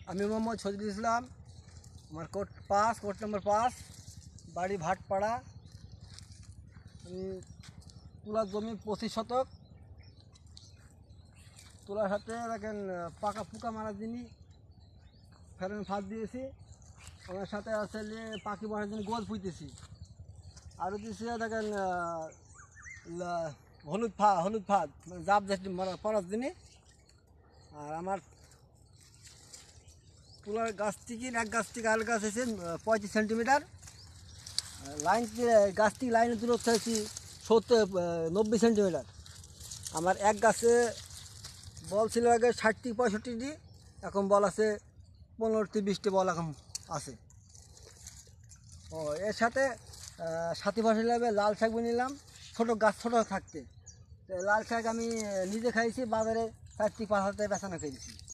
আমি মোহাম্মদ শহীদুল ইসলাম, আমার code number 5, বাড়ি ভাটপাড়া। তুলার জমি 25 শতক। তুলার সাথে দেখেন পাকা পোকা মারার জন্য ফেরন ফাঁদ দিয়েছি। আমার সাথে আছে পাখি মারার জন্য গোল পুঁতেছি। আরও দিয়েছি দেখেন হলুদ ফাঁদ মানে জাপ জাতি পড়ার জন্য। আর আমার তুলার গাছ থেকে এক গাছ থেকে আরেক গাছ হয়েছে 35 সেন্টিমিটার। লাইন গাছ থেকে লাইনের দূরত্ব হয়েছি 90 সেন্টিমিটার। আমার এক গাছে বল ছিল আগে 60 থেকে 65টি, এখন বল আছে 15 থেকে 20টি বল এখন আছে। এর সাথে সাথী ফসল হিসাবে লাল শাক নিলাম, ছোটো গাছ ছোটো থাকতে। লাল শাক আমি নিজে খাইছি, বাজারে 4 থেকে 5 হাজার টাকা বেচানো খেয়েছি।